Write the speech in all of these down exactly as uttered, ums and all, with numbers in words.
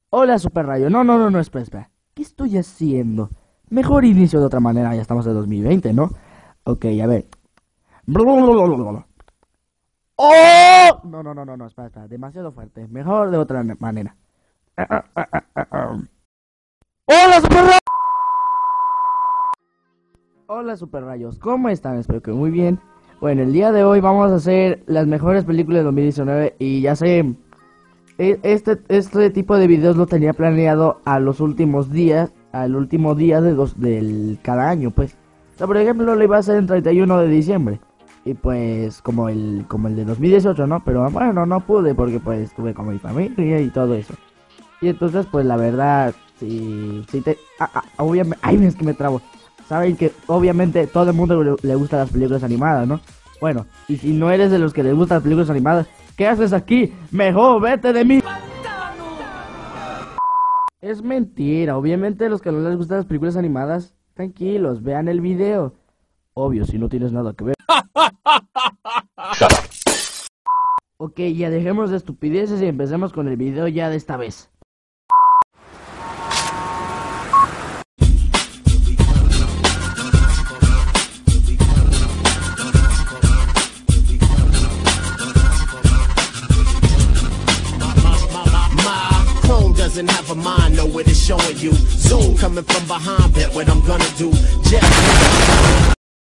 Hola, Super Rayo. No, no, no, no, espera, espera. ¿Qué estoy haciendo? Mejor inicio de otra manera, ya estamos en dos mil veinte, ¿no? Ok, a ver. ¡Oh! No, no, no, no, no, espera, espera. Demasiado fuerte. Mejor de otra manera. ¡Hola, Super Rayo! Hola, Super Rayos. ¿Cómo están? Espero que muy bien. Bueno, el día de hoy vamos a hacer las mejores películas de dos mil diecinueve y ya sé. E- Este, este tipo de videos lo tenía planeado a los últimos días, al último día de los, del cada año, pues. O sea, por ejemplo, lo iba a hacer el treinta y uno de diciembre. Y pues, como el, como el de dos mil dieciocho, ¿no? Pero bueno, no pude porque pues estuve con mi familia y todo eso. Y entonces, pues la verdad, sí, sí te... Ah, ah, obviamente... Ay, es que me trabo. Saben que obviamente todo el mundo le, le gustan las películas animadas, ¿no? Bueno, y si no eres de los que les gustan las películas animadas, ¿qué haces aquí? Mejor vete de mí. Es mentira, obviamente los que no les gustan las películas animadas, tranquilos, vean el video. Obvio, si no tienes nada que ver. Ok, ya dejemos de estupideces y empecemos con el video ya de esta vez. Doesn't have a mind, know what it's showing you. Zoom coming from behind, bet what I'm gonna do. Just...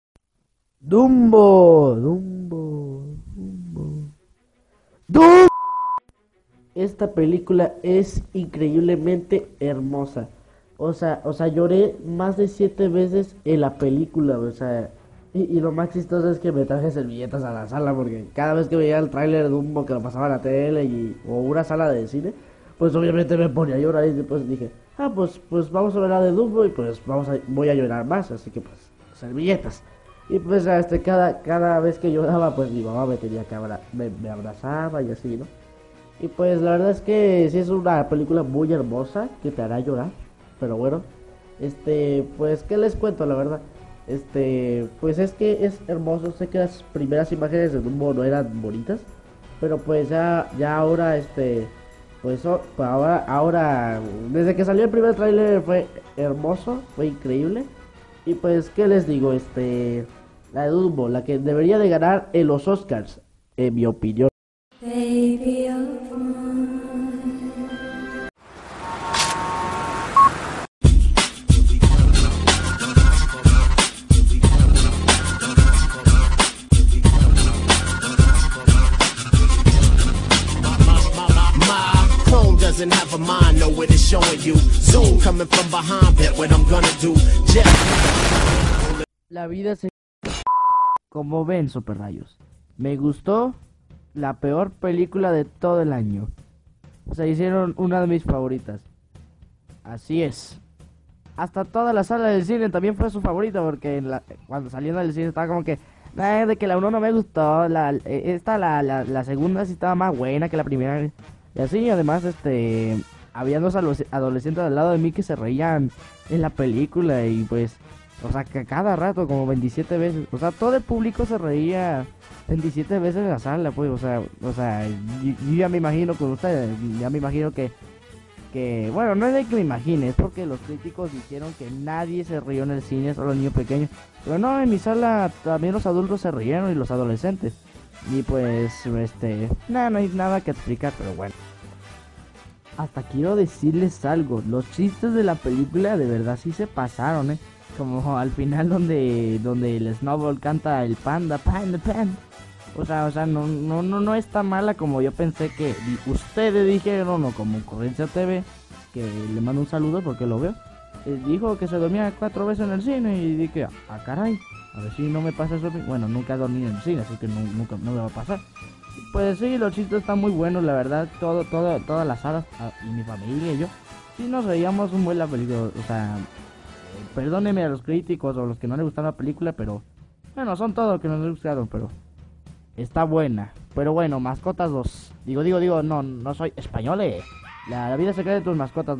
Dumbo, Dumbo, Dumbo. Dumbo. Esta película es increíblemente hermosa. O sea, o sea, lloré más de siete veces en la película, o sea, y, y lo más chistoso es que me traje servilletas a la sala porque cada vez que veía el tráiler de Dumbo que lo pasaba en la tele y, o una sala de cine, pues obviamente me ponía a llorar y después dije, ah, pues, pues vamos a ver la de Dumbo y pues vamos a, voy a llorar más, así que pues, servilletas. Y pues este, cada, cada vez que lloraba, pues mi mamá me tenía que abra me, me abrazaba y así, ¿no? Y pues la verdad es que sí es una película muy hermosa que te hará llorar. Pero bueno, este, pues qué les cuento la verdad. Este, pues es que es hermoso. Sé que las primeras imágenes de Dumbo no eran bonitas, pero pues ya, ya ahora este, pues, oh, pues ahora, ahora, desde que salió el primer tráiler fue hermoso, fue increíble. Y pues qué les digo, este, la de Dumbo, la que debería de ganar en los Oscars, en mi opinión. Baby of mine. Doesn't have a mind, know what it's showing you. Zoom coming from behind, bet what I'm gonna do. Just... La vida se... Como ven, Super Rayos, me gustó la peor película de todo el año. O sea, hicieron una de mis favoritas. Así es. Hasta toda la sala del cine también fue su favorita porque en la, cuando salieron del cine estaba como que... "Ay, de que la uno no me gustó, la, esta, la, la, la segunda sí estaba más buena que la primera". Y así, además, este... había dos adolescentes al lado de mí que se reían en la película y pues... O sea, que cada rato, como veintisiete veces. O sea, todo el público se reía veintisiete veces en la sala, pues. O sea, o sea, yo, yo ya me imagino con ustedes. Ya me imagino que, que... Bueno, no es de que me imagine, es porque los críticos dijeron que nadie se rió en el cine, solo niños pequeños. Pero no, en mi sala también los adultos se rieron y los adolescentes. Y pues, este... Nada, no hay nada que explicar, pero bueno. Hasta quiero decirles algo. Los chistes de la película de verdad sí se pasaron, eh. Como al final donde donde el Snowball canta el panda, panda, panda. O sea, o sea, no, no, no, no es tan mala como yo pensé que ustedes dijeron, o como Ocurrencia T V, que le mando un saludo porque lo veo. Eh, dijo que se dormía cuatro veces en el cine y dije, ah, caray, a ver si no me pasa eso. Bueno, nunca he dormido en el cine, así que no, nunca no me va a pasar. Pues sí, los chistes están muy buenos, la verdad, todo, todo, todas las salas, y mi familia y yo, sí nos reíamos un buen la película, o sea, eh, perdónenme a los críticos o a los que no les gustaron la película, pero, bueno, son todos que no les gustaron, pero, está buena. Pero bueno, Mascotas dos, digo, digo, digo, no, no soy español, eh. La, la vida secreta de tus mascotas dos.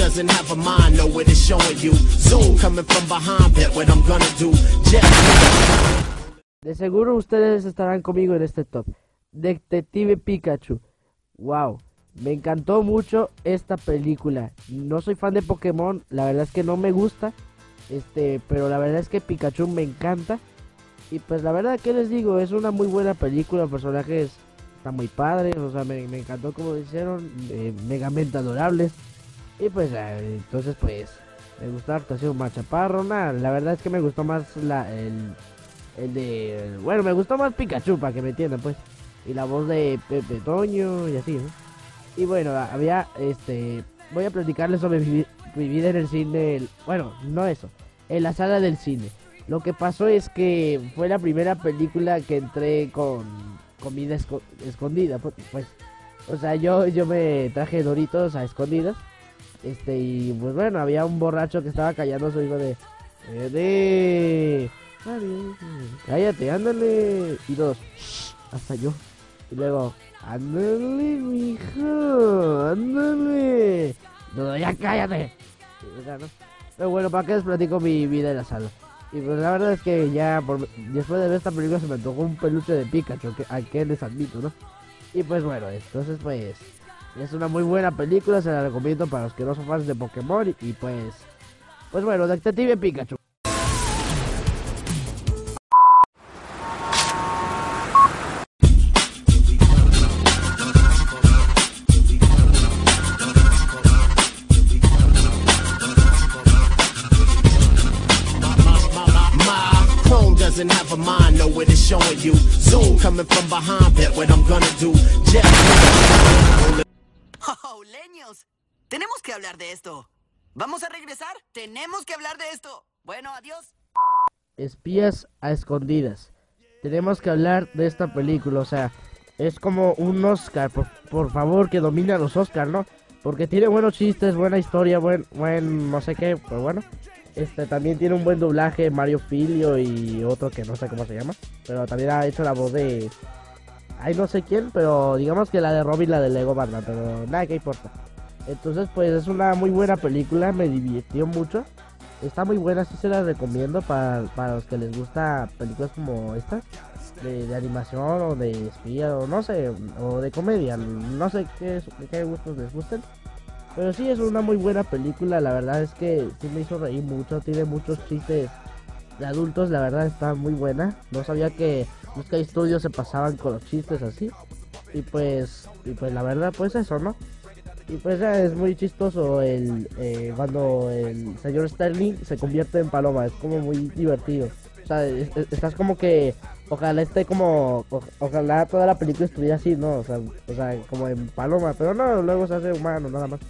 doesn't have a mind, know what it's showing you. Zoom coming from behind, bet what I'm gonna do. Jet. De seguro ustedes estarán conmigo en este top. Detective Pikachu. Wow, me encantó mucho esta película. No soy fan de Pokémon, la verdad es que no me gusta. Este, pero la verdad es que Pikachu me encanta. Y pues la verdad, ¿qué les digo? Es una muy buena película, los personajes están muy padres, o sea, me, me encantó como lo hicieron, eh, megamente adorables. Y pues, eh, entonces pues, me gustó la actuación más chaparro, nada, la verdad es que me gustó más la, el, el de, bueno, me gustó más Pikachu, para que me entiendan pues. Y la voz de Pepe Toño y así, ¿no? Y bueno, había, este, voy a platicarles sobre mi, mi vida en el cine, el, bueno, no eso, en la sala del cine. Lo que pasó es que fue la primera película que entré con comida esco escondida, pues, pues, o sea, yo yo me traje Doritos a escondidas, este, y pues bueno, había un borracho que estaba callando a su hijo de, eh, de, cállate, ándale, y dos, hasta yo, y luego, ándale, mijo, ándale, no, ya cállate, y, o sea, ¿no? Pero bueno, ¿para qué les platico mi vida en la sala? Y pues la verdad es que ya por, después de ver esta película se me antojó un peluche de Pikachu, que, a que les admito, ¿no? Y pues bueno, entonces pues es una muy buena película, se la recomiendo para los que no son fans de Pokémon. Y, y pues, pues bueno, Detective Pikachu. Doesn't have a mind, know what it's showing you. Zoom coming from behind, bet what I'm gonna do. Jet. Oh, leños. Tenemos que hablar de esto. ¿Vamos a regresar? Tenemos que hablar de esto. Bueno, adiós. Espías a escondidas. Tenemos que hablar de esta película, o sea, es como un Oscar, por, por favor, que domine a los Oscar, ¿no? Porque tiene buenos chistes, buena historia, buen, buen, no sé qué, pero bueno. Este también tiene un buen doblaje, Mario Filio y otro que no sé cómo se llama, pero también ha hecho la voz de, ay no sé quién, pero digamos que la de Robin, la de Lego Batman, pero nada que importa. Entonces pues es una muy buena película, me divirtió mucho, está muy buena, sí se la recomiendo para, para los que les gusta películas como esta, de, de animación o de espía o no sé, o de comedia, no sé qué, qué gustos les gusten. Pero sí, es una muy buena película, la verdad es que sí me hizo reír mucho, tiene muchos chistes de adultos, la verdad está muy buena. No sabía que Sky Studios se pasaban con los chistes así. Y pues, y pues la verdad, pues eso, ¿no? Y pues ya es muy chistoso el eh, cuando el señor Sterling se convierte en paloma, es como muy divertido. O sea, es, es, estás como que, ojalá esté como, o, ojalá toda la película estuviera así, ¿no? O sea, o sea, como en paloma, pero no, luego se hace humano, nada más.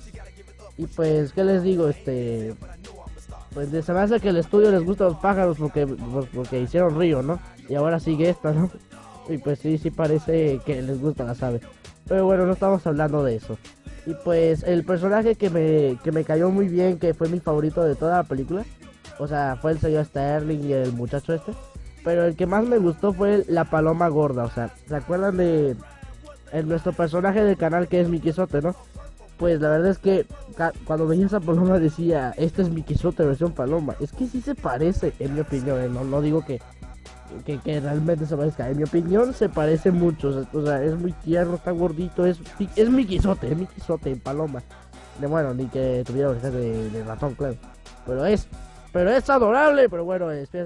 Y pues, ¿qué les digo? Este, pues se me hace que el estudio les gusta los pájaros porque, pues, porque hicieron Río, ¿no? Y ahora sigue esta, ¿no? Y pues sí, sí parece que les gusta las aves. Pero bueno, no estamos hablando de eso. Y pues el personaje que me, que me cayó muy bien, que fue mi favorito de toda la película, o sea, fue el señor Sterling y el muchacho este. Pero el que más me gustó fue la paloma gorda, o sea, ¿se acuerdan de el, nuestro personaje del canal que es Miquisote, no? Pues la verdad es que cuando veía esa paloma decía, este es Miquisote versión paloma. Es que sí se parece, en mi opinión, ¿eh? no, no digo que, que, que realmente se parezca. En mi opinión se parece mucho, o sea, o sea es muy tierno, está gordito, es, es Miquisote, es Miquisote en paloma. De, bueno, ni que tuviera orejas de, de ratón, claro. Pero es, pero es adorable, pero bueno, espera.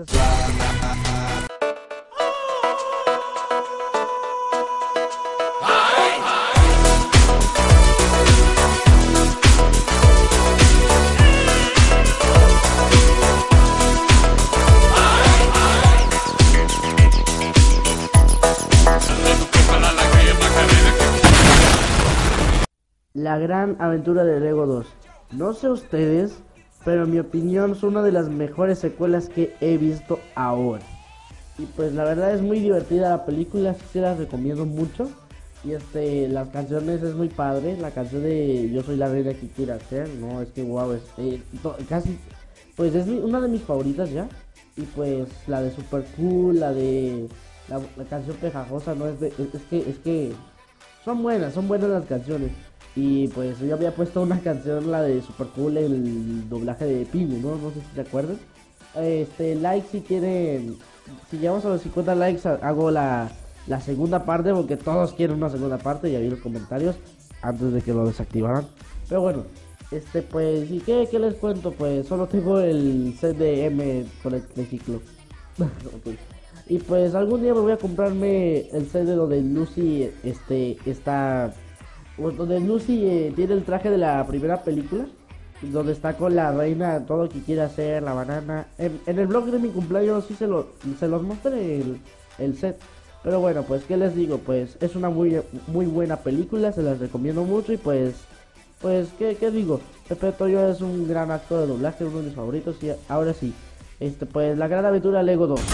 La gran aventura de Lego dos. No sé ustedes, pero en mi opinión son una de las mejores secuelas que he visto ahora. Y pues la verdad es muy divertida la película, así que la recomiendo mucho. Y este, las canciones es muy padre, la canción de Yo soy la reina que quiera ser, no, es que wow, es eh, to, casi, pues es mi, una de mis favoritas ya. Y pues la de Super Cool, la de la, la canción pegajosa, no es de, es, es que, es que son buenas, son buenas las canciones. Y pues yo había puesto una canción, la de Super Cool, el doblaje de Pingu, ¿no? No sé si te acuerdas. Este, like si quieren, si llegamos a los cincuenta likes, hago la, la segunda parte, porque todos quieren una segunda parte, ya vi los comentarios antes de que lo desactivaran. Pero bueno, este pues, ¿y qué, qué les cuento? Pues solo tengo el set de M con el triciclo. Okay. Y pues algún día me voy a comprarme el set de donde Lucy este está, donde Lucy eh, tiene el traje de la primera película, donde está con la reina, todo lo que quiere hacer, la banana. En, en el blog de mi cumpleaños sí se, lo, se los mostré el, el set. Pero bueno, pues qué les digo, pues es una muy muy buena película, se las recomiendo mucho. Y pues, pues qué, qué digo, Pepe Toyo es un gran actor de doblaje, uno de mis favoritos. Y ahora sí, este pues La Gran Aventura Lego dos.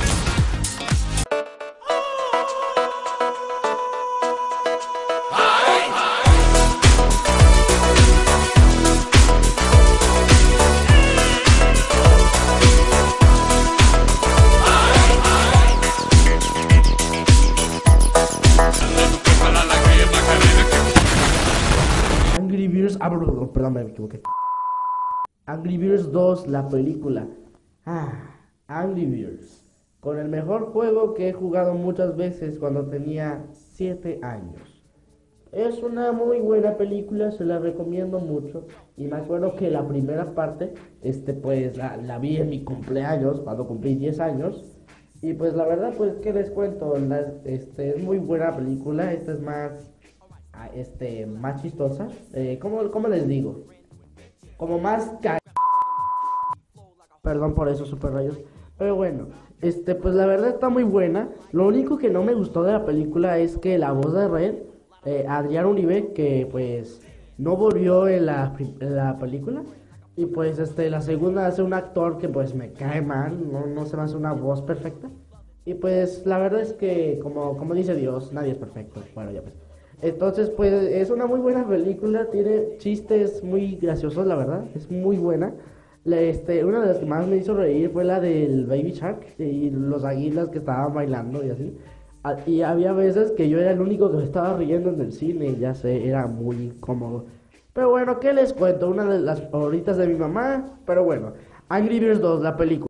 Angry Birds, ah, perdón, perdón, me equivoqué. Angry Birds dos, la película. Ah, Angry Birds, con el mejor juego que he jugado muchas veces cuando tenía siete años. Es una muy buena película, se la recomiendo mucho. Y me acuerdo que la primera parte, este pues la, la vi en mi cumpleaños, cuando cumplí diez años. Y pues la verdad, pues qué les cuento, la, este es muy buena película. Esta es más, este, más chistosa. Eh, ¿cómo, ¿Cómo les digo? Como más ca... Perdón por eso, super rayos. Pero bueno, este, pues la verdad está muy buena. Lo único que no me gustó de la película es que la voz de Red, eh, Adrián Uribe, que pues no volvió en la, en la película. Y pues este, la segunda hace un actor que pues me cae mal, no, no se me hace una voz perfecta. Y pues la verdad es que, como, como dice Dios, nadie es perfecto. Bueno, ya pues. Entonces, pues es una muy buena película, tiene chistes muy graciosos, la verdad, es muy buena. La, este, una de las que más me hizo reír fue la del Baby Shark y los águilas que estaban bailando y así. A- Y había veces que yo era el único que me estaba riendo en el cine, ya sé, era muy incómodo. Pero bueno, ¿qué les cuento? Una de las favoritas de mi mamá, pero bueno, Angry Birds dos, la película.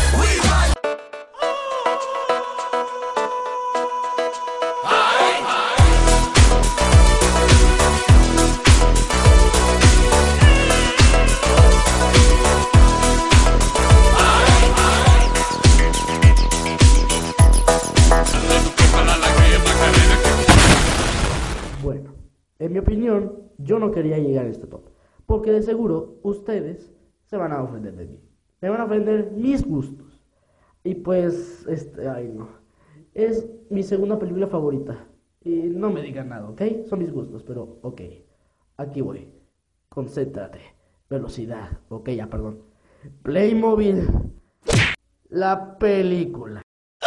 Bueno, en mi opinión, yo no quería llegar a este top, porque de seguro ustedes se van a ofender de mí. Me van a ofender mis gustos. Y pues, este, ay no. Es mi segunda película favorita. Y no me digan nada, ¿ok? Son mis gustos, pero ok. Aquí voy. Concéntrate. Velocidad. Ok, ya, perdón. Playmobil. La película.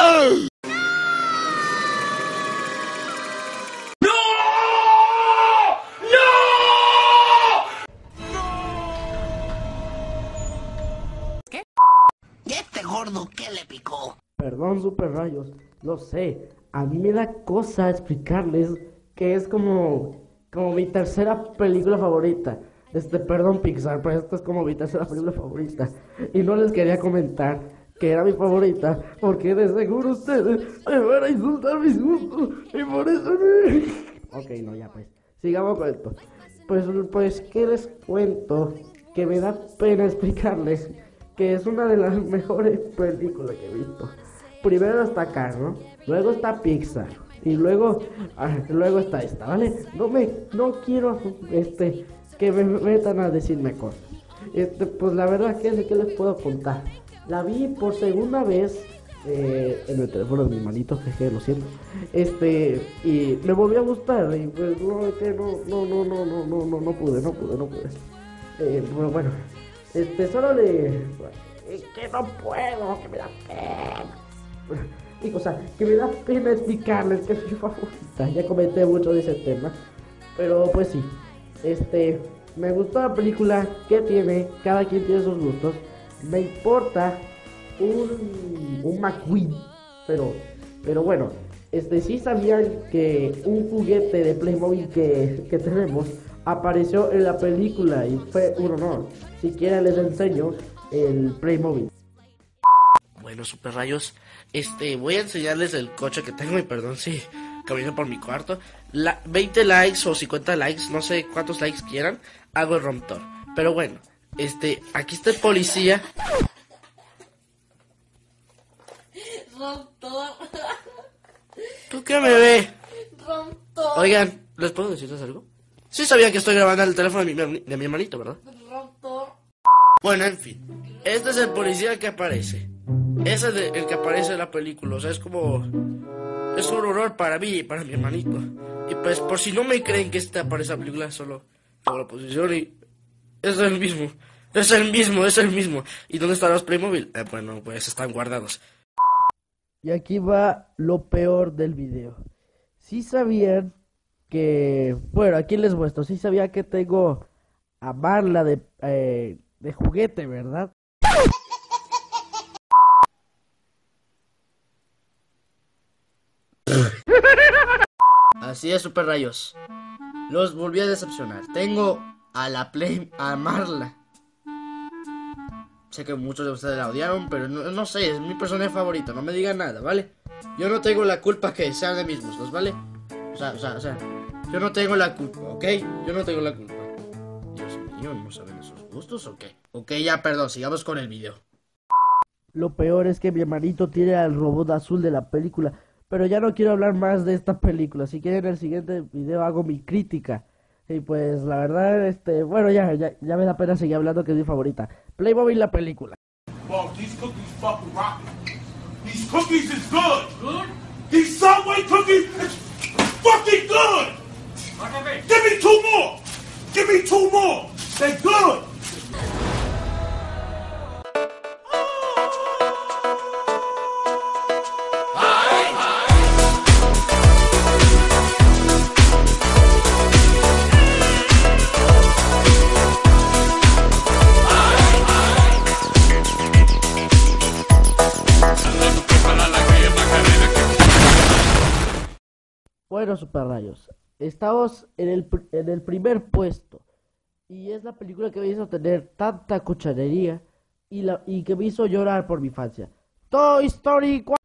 ¿Y este gordo qué le picó? Perdón, super rayos, lo sé. A mí me da cosa explicarles que es como, como mi tercera película favorita. Este, perdón Pixar, pero esta es como mi tercera película favorita. Y no les quería comentar que era mi favorita, porque de seguro ustedes me van a insultar mis gustos. Y por eso no... Ok, no, ya pues. Sigamos con esto. Pues, pues, ¿qué les cuento? Que me da pena explicarles que es una de las mejores películas que he visto. Primero está Cars, luego está Pixar y luego ah, luego está esta, ¿vale? No me no quiero este que me metan a decirme cosas. Este, pues la verdad que ¿qué les puedo contar? La vi por segunda vez eh, en el teléfono de mi manito, jeje, lo siento. Este, y me volvió a gustar y pues no, es que no no no no no no no no pude, no pude, no pude. Eh, bueno, bueno. Este, solo le... Es que no puedo, que me da pena. Y cosa, que me da pena explicarles que es mi favorita. Ya comenté mucho de ese tema. Pero pues sí. Este, me gustó la película. ¿Qué tiene? Cada quien tiene sus gustos. Me importa un... un McQueen. Pero, pero bueno. este, sí sabían que un juguete de Playmobil que, que tenemos apareció en la película y fue un honor. Si quieren les enseño el Playmobil. Bueno, super rayos, este, voy a enseñarles el coche que tengo y perdón si camino por mi cuarto. La, veinte likes o cincuenta likes, no sé cuántos likes quieran, hago el romptor. Pero bueno, este, aquí está el policía. Romptor. ¿Tú qué me ve? Romptor. Oigan, ¿les puedo decirles algo? Sí sabían que estoy grabando el teléfono de mi, de mi hermanito, ¿verdad? Romptor. Bueno, en fin, este es el policía que aparece. Ese es el, el que aparece en la película, o sea, es como... Es un horror para mí y para mi hermanito. Y pues, por si no me creen que este aparece en la película, solo pongo la posición y... Es el mismo, es el mismo, es el mismo. ¿Y dónde están los Playmobil? Eh, bueno, pues están guardados. Y aquí va lo peor del video. Sí sabían que... Bueno, aquí les muestro. Sí sabía que tengo a Marla de, eh, de juguete, ¿verdad? Así es, super rayos. Los volví a decepcionar. Tengo a la Play, a Marla. Sé que muchos de ustedes la odiaron, pero no, no sé, es mi personaje favorito. No me digan nada, ¿vale? Yo no tengo la culpa que sean de mis gustos, ¿vale? O sea, o sea, o sea, yo no tengo la culpa, ¿ok? Yo no tengo la culpa. Dios mío, ¿no saben esos gustos o qué? Ok, ya, perdón, sigamos con el video. Lo peor es que mi hermanito tiene al robot azul de la película. Pero ya no quiero hablar más de esta película. Si quieren en el siguiente video hago mi crítica. Y pues la verdad, este, bueno, ya, ya, ya me da pena seguir hablando, que es mi favorita. Playmobil la película. Wow, these cookies fucking rockin'. These cookies is good. Good? These Subway cookies is fucking good. Give me two more. Give me two more. They're good. Bueno, super rayos, estamos en el, pr- en el primer puesto. Y es la película que me hizo tener tanta cucharería y, la, y que me hizo llorar por mi infancia. Toy Story cuatro.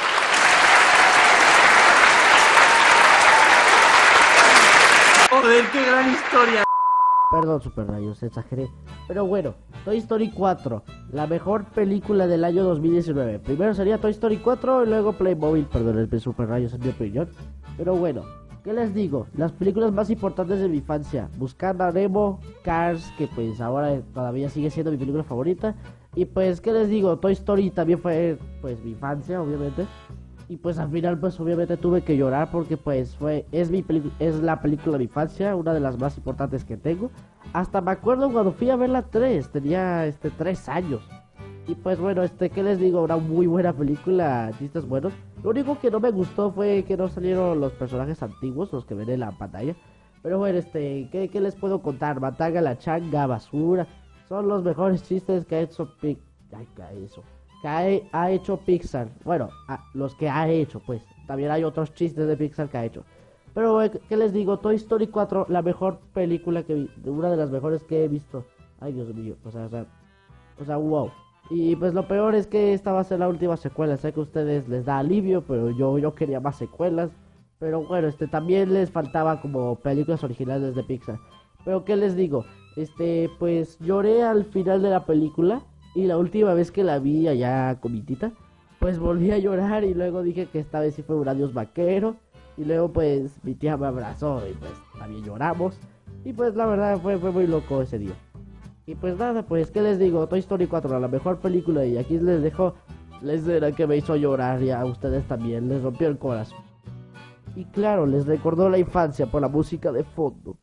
Joder, qué gran historia. Perdón, super rayos, exageré. Pero bueno, Toy Story cuatro, la mejor película del año dos mil diecinueve. Primero sería Toy Story cuatro y luego Playmobil, perdón, el super rayos en mi opinión. Pero bueno, ¿qué les digo? Las películas más importantes de mi infancia: Buscando a Nemo, Cars, que pues ahora todavía sigue siendo mi película favorita. Y pues, ¿qué les digo? Toy Story también fue pues mi infancia, obviamente. Y pues al final pues obviamente tuve que llorar porque pues fue es mi peli- es la película de mi infancia, una de las más importantes que tengo. Hasta me acuerdo cuando fui a ver la tres, tenía este tres años. Y pues bueno, este, ¿qué les digo? Una muy buena película, chistes buenos. Lo único que no me gustó fue que no salieron los personajes antiguos, los que ven en la pantalla. Pero bueno, este, ¿qué, qué les puedo contar? Matanga, la changa, basura. Son los mejores chistes que ha hecho Pic... Ay, ¿qué es eso? Que ha, ha hecho Pixar. Bueno, a, los que ha hecho, pues. También hay otros chistes de Pixar que ha hecho. Pero, eh, ¿qué les digo? Toy Story cuatro, la mejor película que vi, una de las mejores que he visto. Ay, Dios mío, o sea, o sea, o sea, wow. Y pues lo peor es que esta va a ser la última secuela. Sé que a ustedes les da alivio, pero yo, yo quería más secuelas. Pero bueno, este también les faltaba como películas originales de Pixar. Pero ¿qué les digo? Este, pues lloré al final de la película. Y la última vez que la vi allá con mi tita, pues volví a llorar. Y luego dije que esta vez sí fue un adiós vaquero. Y luego pues mi tía me abrazó y pues también lloramos. Y pues la verdad fue, fue muy loco ese día. Y pues nada, pues ¿qué les digo? Toy Story cuatro, la mejor película. Y aquí les dejo la escena que me hizo llorar. Y a ustedes también les rompió el corazón. Y claro, les recordó la infancia por la música de fondo.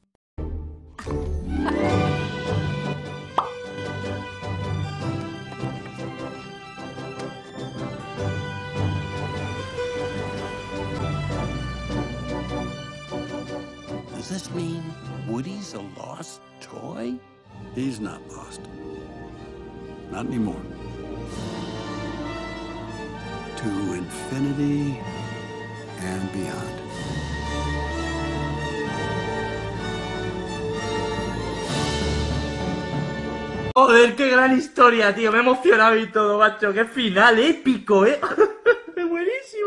Does this mean Woody's a lost toy? He's not lost. Not anymore. To infinity and beyond. Joder, qué gran historia, tío. Me he emocionado y todo, macho. Qué final épico, ¿eh? Buenísimo,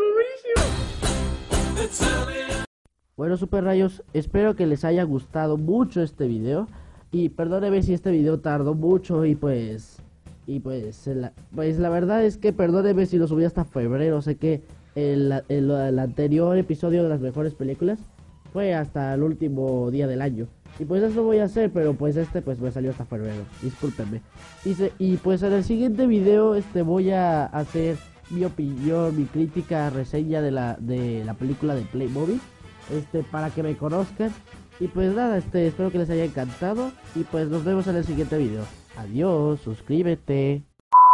buenísimo. Bueno, Super Rayos, espero que les haya gustado mucho este video. Y perdóneme si este video tardó mucho y pues... Y pues la, pues la verdad es que perdóneme si lo subí hasta febrero. Sé que el, el, el anterior episodio de las mejores películas fue hasta el último día del año. Y pues eso voy a hacer, pero pues este pues me salió hasta febrero. Discúlpenme. Y, se, y pues en el siguiente video este voy a hacer mi opinión, mi crítica, reseña de la, de la película de Playmobil. Este, para que me conozcan. Y pues nada, este, espero que les haya encantado. Y pues nos vemos en el siguiente video. Adiós, suscríbete.